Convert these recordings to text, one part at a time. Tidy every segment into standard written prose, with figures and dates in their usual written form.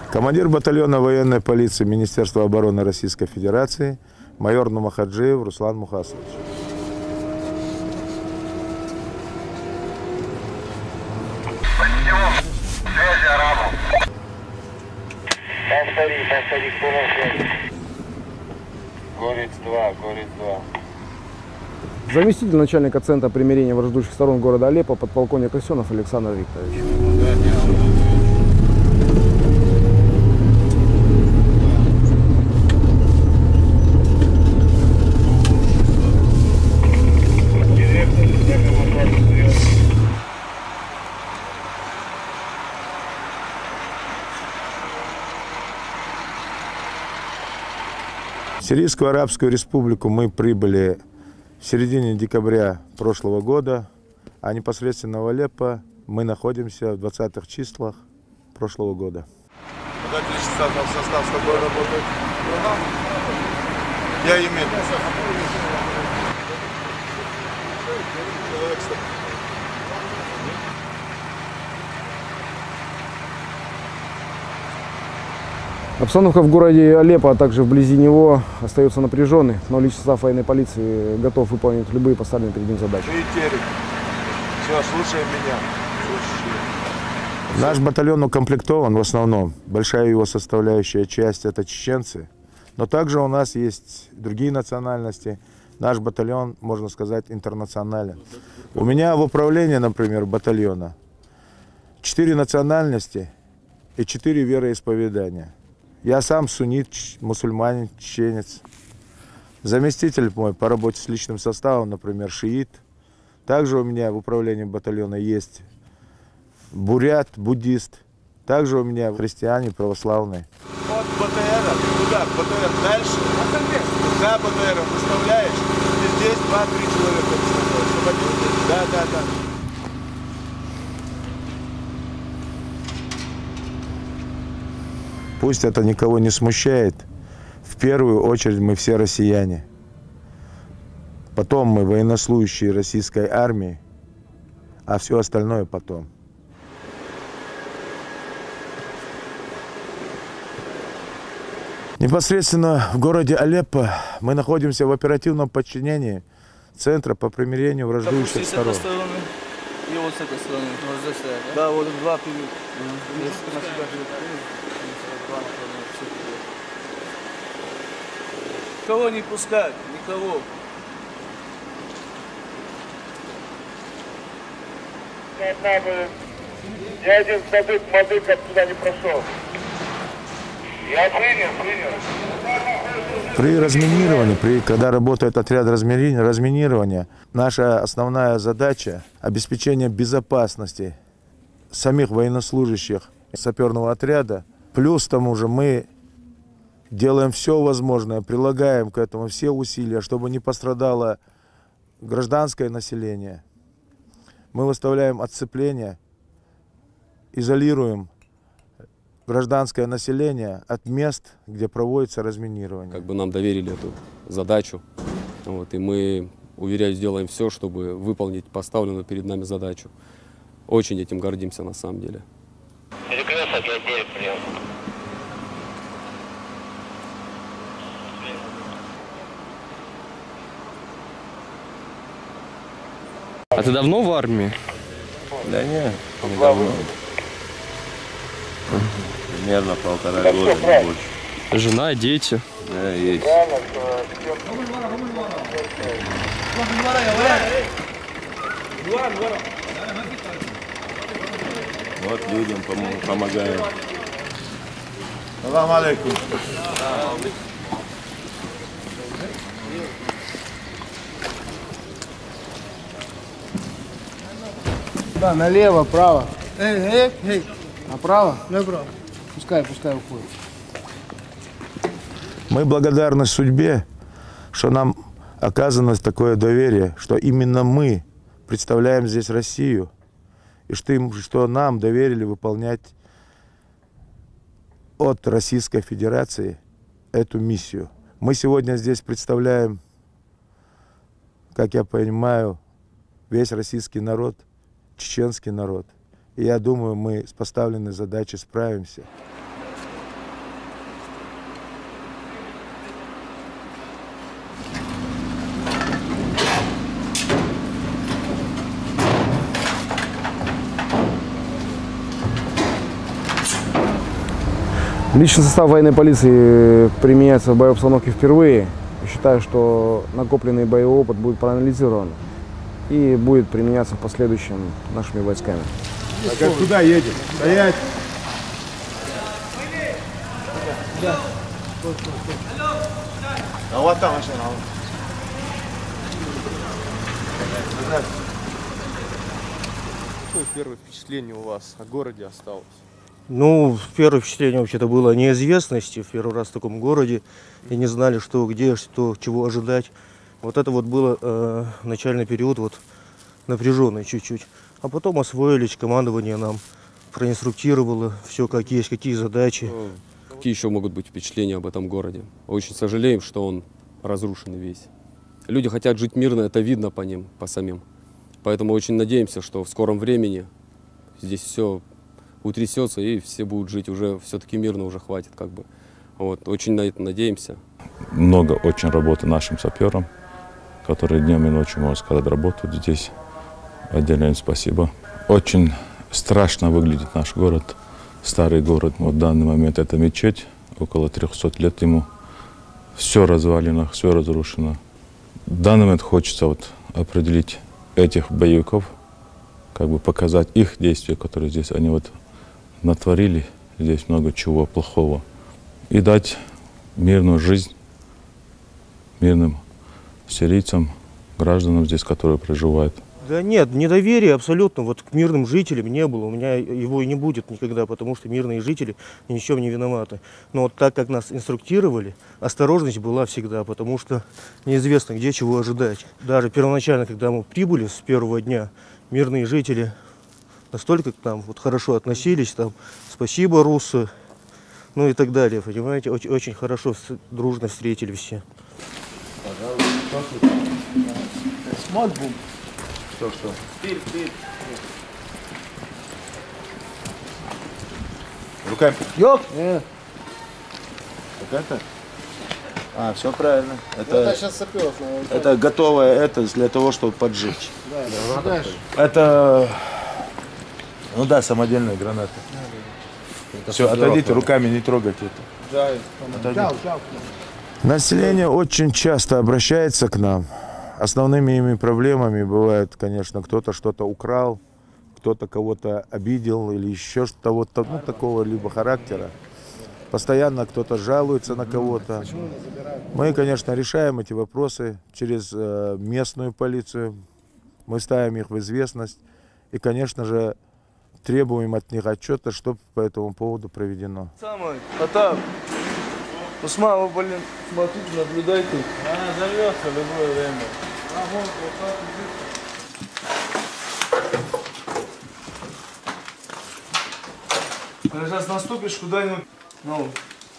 Командир батальона военной полиции Министерства обороны Российской Федерации майор Нумахаджиев Руслан Мухасович. Повтори, кто на связи? Горец-2, Горец-2. Заместитель начальника Центра примирения враждующих сторон города Алеппо подполковник Аксенов Александр Викторович. В Сирийскую Арабскую Республику мы прибыли в середине декабря прошлого года, а непосредственно в Алеппо мы находимся в 20-х числах прошлого года. Состав с тобой работает. Я имею. Обстановка в городе Алеппо, а также вблизи него остается напряженной, но личный состав военной полиции готов выполнить любые поставленные перед ним задачи. Все, слушай меня. Наш батальон укомплектован в основном. Большая его составляющая часть — это чеченцы. Но также у нас есть другие национальности. Наш батальон, можно сказать, интернационален. У меня в управлении, например, батальона 4 национальности и 4 вероисповедания. Я сам суннит, мусульманин, чеченец. Заместитель мой по работе с личным составом, например, шиит. Также у меня в управлении батальона есть бурят, буддист. Также у меня христиане, православные. От БТРа, куда? БТР дальше. За БТРом выставляешь, и здесь 2-3 человека выставляешь. Да. Пусть это никого не смущает. В первую очередь мы все россияне. Потом мы военнослужащие российской армии, а все остальное потом. Непосредственно в городе Алеппо мы находимся в оперативном подчинении Центра по примирению враждующих сторон. И вот с этой стороны. Вот здесь стоят, да? Да, вот 2 ты. Никого не пускать, никого. Ни один мадык отсюда не прошел. Я принял. При разминировании, когда работает отряд разминирования, наша основная задача – обеспечение безопасности самих военнослужащих саперного отряда. Плюс к тому же мы делаем все возможное, прилагаем к этому все усилия, чтобы не пострадало гражданское население. Мы выставляем отцепление, изолируем гражданское население от мест, где проводится разминирование. Как бы нам доверили эту задачу, вот, и мы, уверяю, сделаем все, чтобы выполнить поставленную перед нами задачу. Очень этим гордимся на самом деле. А ты давно в армии? Да нет, недавно. Примерно 1,5 года, не больше. Жена, дети? Да, есть. Вот людям помогаем. Салам алейкум. Да, налево, право. Эй. Направо? Направо. Пускай уходит. Мы благодарны судьбе, что нам оказано такое доверие, что именно мы представляем здесь Россию, и что нам доверили выполнять от Российской Федерации эту миссию. Мы сегодня здесь представляем, как я понимаю, весь российский народ, чеченский народ. И я думаю, мы с поставленной задачей справимся. Личный состав военной полиции применяется в боевой обстановке впервые. Считаю, что накопленный боевой опыт будет проанализирован и будет применяться в последующем нашими войсками. Так, куда едем? Стоять! А вот там машина. Какое первое впечатление у вас о городе осталось? Ну, первое впечатление вообще-то было неизвестности. В первый раз в таком городе. И не знали, что, где, что, чего ожидать. Вот это вот было начальный период, вот напряженный чуть-чуть. А потом освоились, командование нам проинструктировало, все как есть, какие задачи. Какие еще могут быть впечатления об этом городе? Очень сожалеем, что он разрушен весь. Люди хотят жить мирно, это видно по ним, по самим. Поэтому очень надеемся, что в скором времени здесь все утрясется и все будут жить уже все-таки мирно, уже хватит как бы. Вот, очень на это надеемся. Много очень работы нашим саперам, которые днем и ночью, можно сказать, работают здесь. Отдельное им спасибо. Очень страшно выглядит наш город, старый город. Вот в данный момент это мечеть, около 300 лет ему. Все развалено, все разрушено. В данный момент хочется вот определить этих боевиков, как бы показать их действия, которые здесь они вот натворили, здесь много чего плохого, и дать мирную жизнь мирным сирийцам, гражданам здесь, которые проживают. Да нет, недоверия абсолютно вот к мирным жителям не было. У меня его и не будет никогда, потому что мирные жители ни в чем не виноваты. Но вот так как нас инструктировали, осторожность была всегда, потому что неизвестно, где чего ожидать. Даже первоначально, когда мы прибыли с первого дня, мирные жители настолько к нам вот хорошо относились, там спасибо, русы, ну и так далее, понимаете, очень, очень хорошо, дружно встретили все. Что? Руками. Ёк! Как это? А, все правильно. Это сейчас саперов. Это готовое, это для того, чтобы поджечь. Да. Это, ну да, самодельные гранаты. Все, отойдите, руками не трогайте это. Население очень часто обращается к нам. Основными ими проблемами бывает, конечно, кто-то что-то украл, кто-то кого-то обидел или еще что-то, ну, такого либо характера. Постоянно кто-то жалуется на кого-то. Мы, конечно, решаем эти вопросы через местную полицию. Мы ставим их в известность и, конечно же, требуем от них отчета, что по этому поводу проведено. Самое, Потап, Усман, вы, блин, смотрите, наблюдайте. Она взорвется в любое время. Сейчас наступишь куда-нибудь, ну.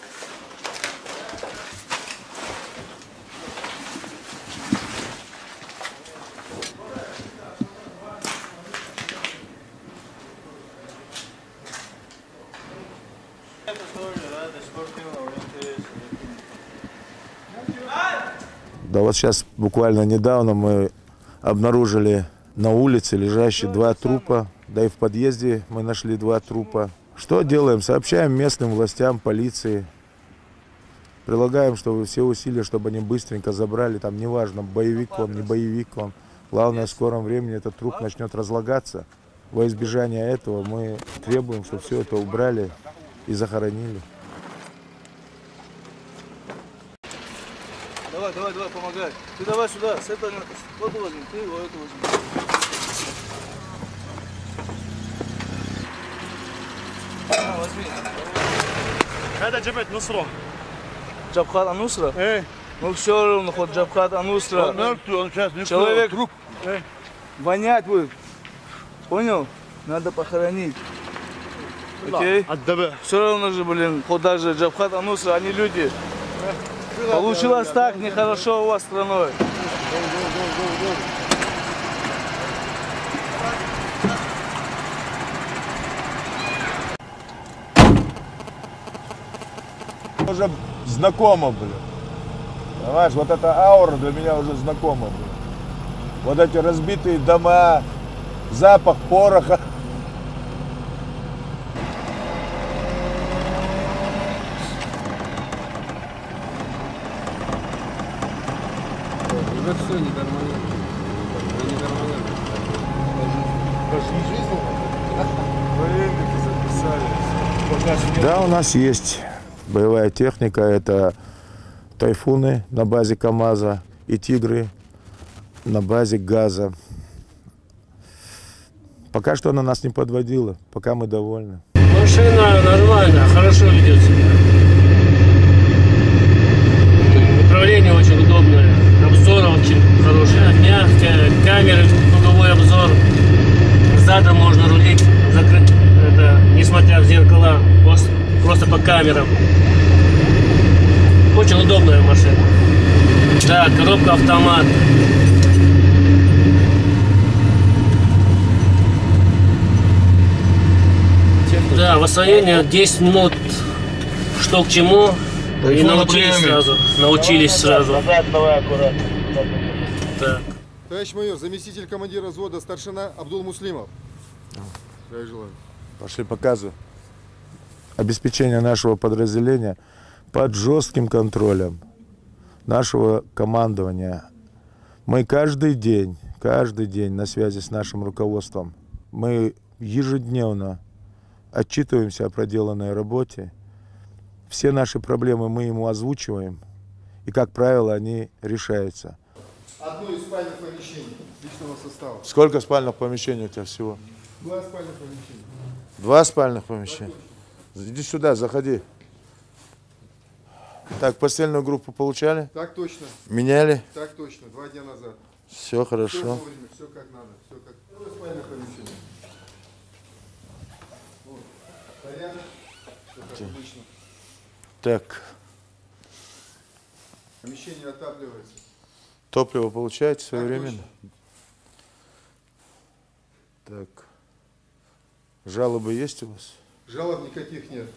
Да вот сейчас, буквально недавно, мы обнаружили на улице лежащие 2 трупа, да и в подъезде мы нашли 2 трупа. Что делаем? Сообщаем местным властям, полиции. Прилагаем, чтобы все усилия, чтобы они быстренько забрали, там неважно, боевик он, не боевик он. Главное, в скором времени этот труп начнет разлагаться. Во избежание этого мы требуем, чтобы все это убрали и захоронили. Давай, помогай. Ты давай сюда, с этого, вот возьми, ты его это возьми. Возьми. Это Джабхат Нусра. Джабхат Нусра? Ну все равно, хоть Джабхат Нусра. Он мертвый, он сейчас не Человек труп. вонять будет. Понял? Надо похоронить. Окей? Все равно же, блин, хоть даже Джабхат Нусра, они люди. Получилось так нехорошо у вас страной. Уже знакомо, блин. Понимаешь, вот эта аура для меня уже знакома, блин. Вот эти разбитые дома, запах пороха. Это все не гармония. Не гармония. Да, у нас есть боевая техника. Это тайфуны на базе КАМАЗа и тигры на базе ГАЗа. Пока что она нас не подводила, пока мы довольны. Машина нормально, хорошо ведет себя. Управление очень удобное, обзор очень хороший, мягкая, камеры, круговой обзор. Задом можно рулить, закрыть, это, несмотря в зеркала, просто по камерам. Очень удобная машина. Да, коробка автомат. Да, в освоении 10 минут, что к чему, и научились сразу. Давай аккуратно. Так. Товарищ майор, заместитель командира взвода старшина Абдул Муслимов. Пошли показывай. Обеспечение нашего подразделения под жестким контролем нашего командования. Мы каждый день на связи с нашим руководством. Мы ежедневно отчитываемся о проделанной работе. Все наши проблемы мы ему озвучиваем. И, как правило, они решаются. Одно из спальных помещений личного состава. Сколько спальных помещений у тебя всего? 2 спальных помещения. 2 спальных помещения. Иди сюда, заходи. Так, постельную группу получали? Так точно. Меняли? Так точно, 2 дня назад. Все хорошо. Все вовремя, все как надо. Все как... 2 спальных помещения. Вот. Порядок. Все как обычно. Так. Помещение отапливается. Топливо получаете своевременно? Так. Жалобы есть у вас? Жалоб никаких нет.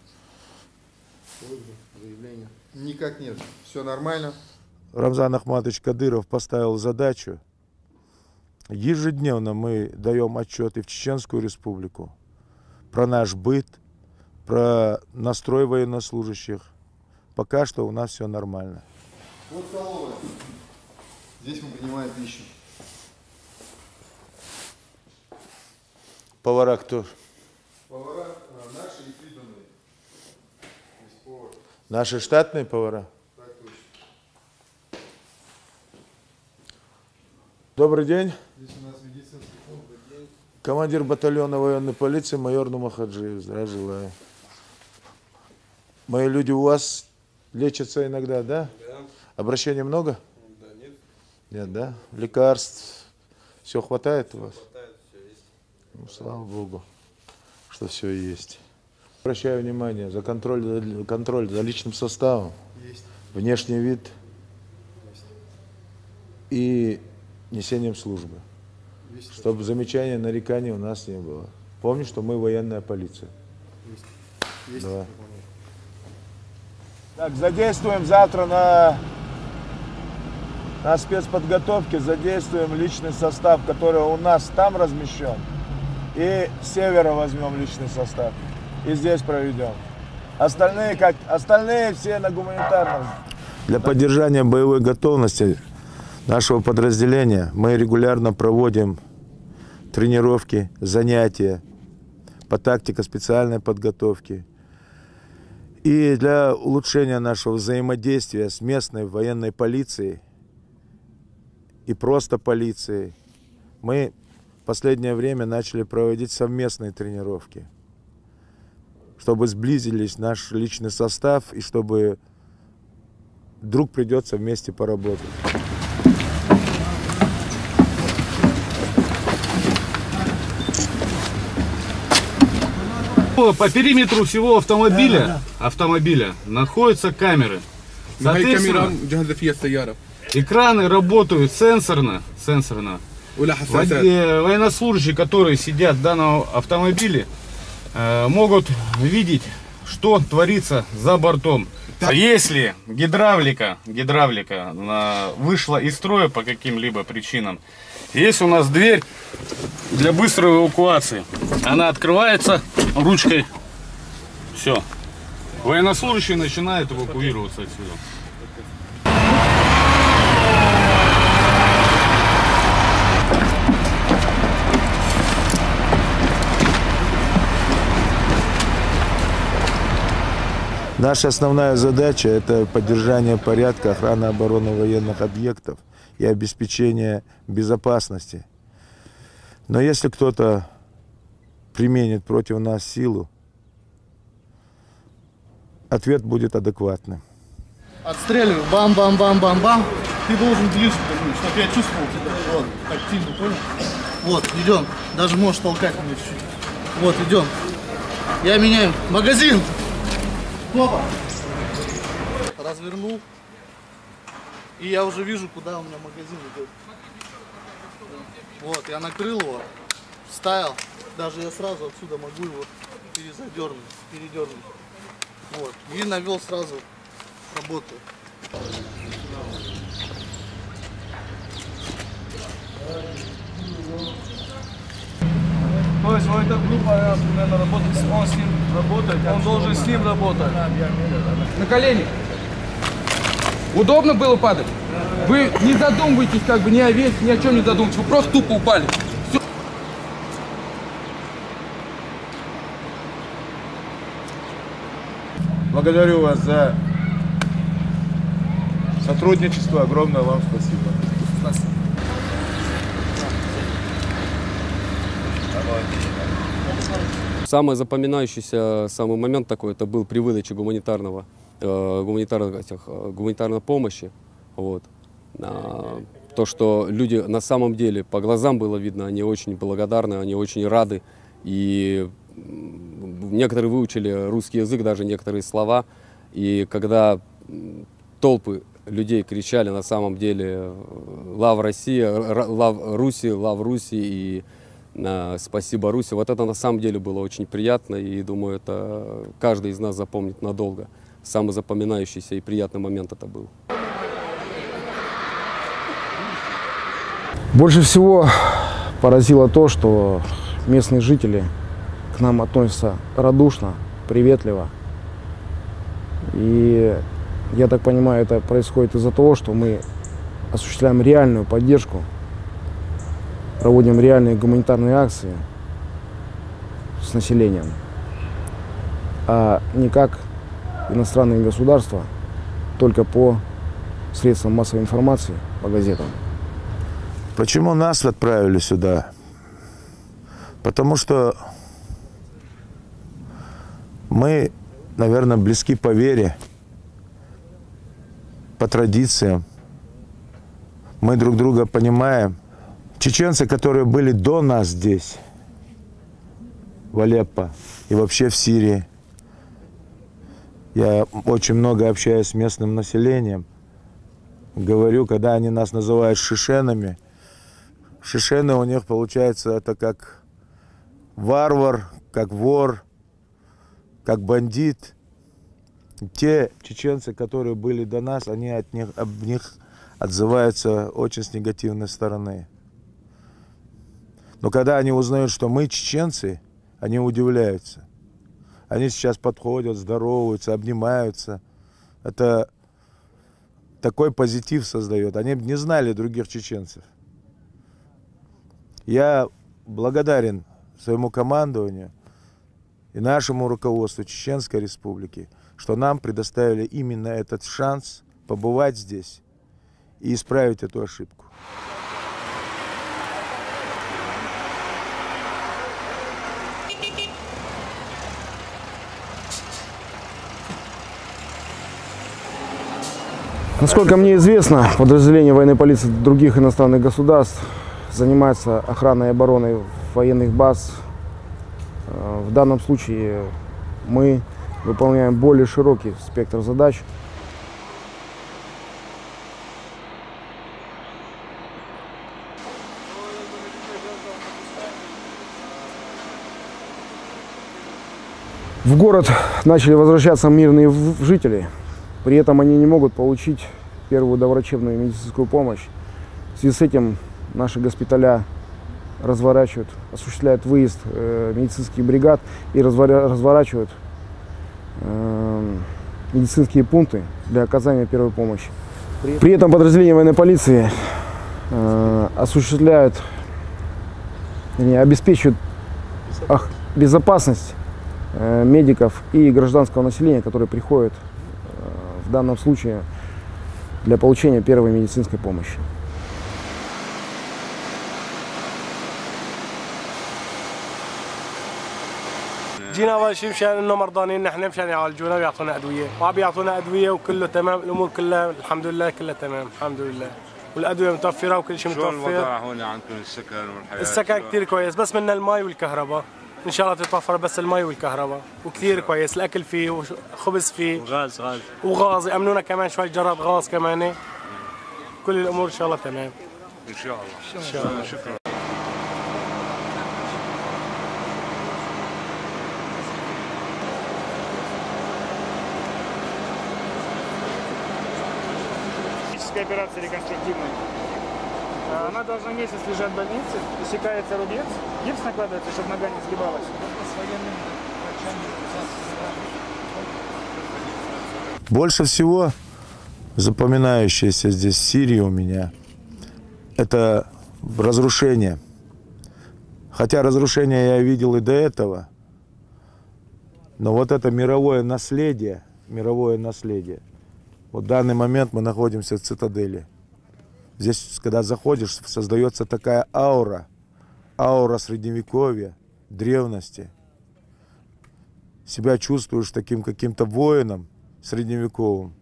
Заявление. Никак нет. Все нормально. Рамзан Ахматович Кадыров поставил задачу. Ежедневно мы даем отчеты в Чеченскую Республику про наш быт, про настрой военнослужащих. Пока что у нас все нормально. Вот столовая. Здесь мы принимаем пищу. Повара кто? Повара наши и приданные. Наши штатные повара? Так точно. Добрый день. Здесь у нас медицинский пункт. Командир батальона военной полиции майор Нумахаджиев. Здравия желаю. Мои люди у вас лечатся иногда, да? Да. Обращений много? Да, нет. Нет, да? Лекарств все хватает у вас? Хватает, все есть. Ну, слава Богу, что все есть. Обращаю внимание за контроль за личным составом. Есть. Внешний вид. Есть. И несением службы. Есть. Чтобы замечаний, нареканий у нас не было. Помни, что мы военная полиция. Есть. Есть. Да. Так, задействуем завтра на спецподготовке, задействуем личный состав, который у нас там размещен. И с севера возьмем личный состав. И здесь проведем. Остальные все на гуманитарном. Для поддержания боевой готовности нашего подразделения мы регулярно проводим тренировки, занятия по тактико-специальной подготовке. И для улучшения нашего взаимодействия с местной военной полицией и просто полицией мы в последнее время начали проводить совместные тренировки, чтобы сблизились наш личный состав и чтобы вдруг придется вместе поработать. По периметру всего автомобиля находятся камеры. Соответственно, экраны работают сенсорно. Военнослужащие, которые сидят в данном автомобиле, могут видеть, что творится за бортом. Если гидравлика вышла из строя по каким-либо причинам, есть у нас дверь для быстрой эвакуации. Она открывается ручкой. Все. Военнослужащие начинают эвакуироваться отсюда. Наша основная задача – это поддержание порядка, охрана обороны военных объектов и обеспечение безопасности. Но если кто-то применит против нас силу, ответ будет адекватным. Отстреливаю, бам-бам-бам-бам-бам. Ты должен ближе ко мне, чтобы я чувствовал тебя. Вот, тактильно, понял? Вот, идем. Даже можешь толкать меня чуть-чуть. Вот, идем. Я меняю магазин. Опа. Развернул. И я уже вижу, куда у меня магазин идет. Вот, я накрыл его, вставил. Даже я сразу отсюда могу его передернуть. Вот. И навел сразу работу. То есть вот эта группа примерно работает, он с ним работает, он должен с ним работать. На колени. Удобно было падать? Вы не задумываетесь как бы ни о весе, ни о чем не задумываетесь, вы просто тупо упали. Все. Благодарю вас за сотрудничество. Огромное вам спасибо. Спасибо. Самый запоминающийся самый момент такой, это был при выдаче гуманитарной помощи. Вот. То, что люди на самом деле, по глазам было видно, они очень благодарны, они очень рады. И некоторые выучили русский язык, даже некоторые слова. И когда толпы людей кричали на самом деле «Лав Россия», «Лав Руси», «Лав Руси» и «Спасибо, Руси». Вот это на самом деле было очень приятно, и думаю, это каждый из нас запомнит надолго. Самый запоминающийся и приятный момент это был. Больше всего поразило то, что местные жители к нам относятся радушно, приветливо. И я так понимаю, это происходит из-за того, что мы осуществляем реальную поддержку, проводим реальные гуманитарные акции с населением, а не как иностранные государства, только по средствам массовой информации, по газетам. Почему нас отправили сюда? Потому что мы, наверное, близки по вере, по традициям. Мы друг друга понимаем. Чеченцы, которые были до нас здесь, в Алеппо и вообще в Сирии, я очень много общаюсь с местным населением, говорю, когда они нас называют шишенами, шишены у них, получается, это как варвар, как вор, как бандит. Те чеченцы, которые были до нас, они об них отзываются очень с негативной стороны. Но когда они узнают, что мы чеченцы, они удивляются. Они сейчас подходят, здороваются, обнимаются. Это такой позитив создает. Они не знали других чеченцев. Я благодарен своему командованию и нашему руководству Чеченской Республики, что нам предоставили именно этот шанс побывать здесь и исправить эту ошибку. Насколько мне известно, подразделение военной полиции других иностранных государств занимается охраной и обороной военных баз. В данном случае мы выполняем более широкий спектр задач. В город начали возвращаться мирные жители. При этом они не могут получить первую доврачебную медицинскую помощь. В связи с этим наши госпиталя разворачивают, осуществляют выезд медицинских бригад и разворачивают медицинские пункты для оказания первой помощи. При этом подразделения военной полиции осуществляют, обеспечивают безопасность медиков и гражданского населения, которые приходят в данном случае для получения первой медицинской помощи. جينا اول شيء مشان انه مرضانين نحن مشان يعالجونا ويعطونا ادويه، وعم بيعطونا ادويه وكله تمام، الامور كلها الحمد لله كلها تمام الحمد لله، والادويه متوفره وكل شيء متوفر. شو الوضع هون عندكم السكن والحياه؟ السكن كثير كويس، بس منا المي والكهرباء، ان شاء الله تتوفر بس المي والكهرباء، وكثير كويس، الاكل فيه وخبز فيه وغاز يامنونا كمان شوي جراد غاز كمان، كل الامور ان شاء الله تمام. ان شاء الله ان شاء الله. شكرا. Операция реконструктивная. Она должна месяц лежать в больнице, иссякается рубец, гипс накладывается, чтобы нога не сгибалась. Больше всего запоминающееся здесь в Сирии у меня — это разрушение. Хотя разрушение я видел и до этого, но вот это мировое наследие. Вот в данный момент мы находимся в цитадели. Здесь, когда заходишь, создается такая аура средневековья, древности. Себя чувствуешь таким каким-то воином средневековым.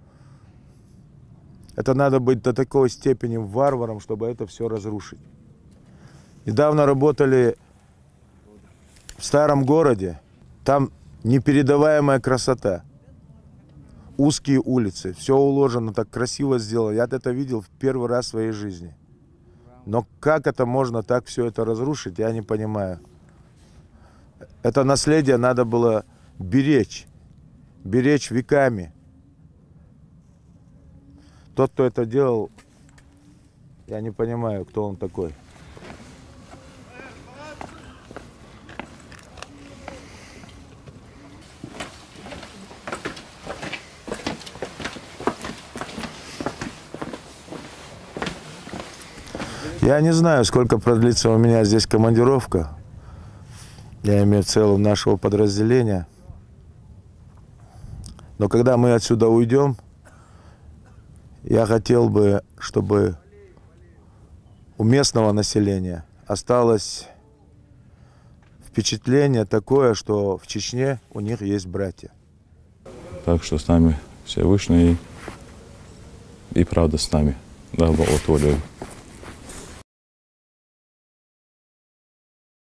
Это надо быть до такой степени варваром, чтобы это все разрушить. Недавно работали в старом городе. Там непередаваемая красота. Узкие улицы, все уложено, так красиво сделано. Я это видел в первый раз в своей жизни. Но как это можно так все это разрушить, я не понимаю. Это наследие надо было беречь веками. Тот, кто это делал, я не понимаю, кто он такой. Я не знаю, сколько продлится у меня здесь командировка. Я имею в целом нашего подразделения. Но когда мы отсюда уйдем, я хотел бы, чтобы у местного населения осталось впечатление такое, что в Чечне у них есть братья. Так что с нами Всевышний и правда с нами. Да, вот воля.